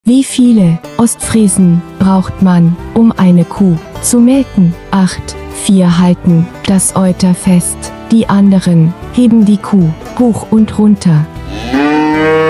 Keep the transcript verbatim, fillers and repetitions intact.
Wie viele Ostfriesen braucht man, um eine Kuh zu melken? Acht. Vier halten das Euter fest, die anderen heben die Kuh hoch und runter.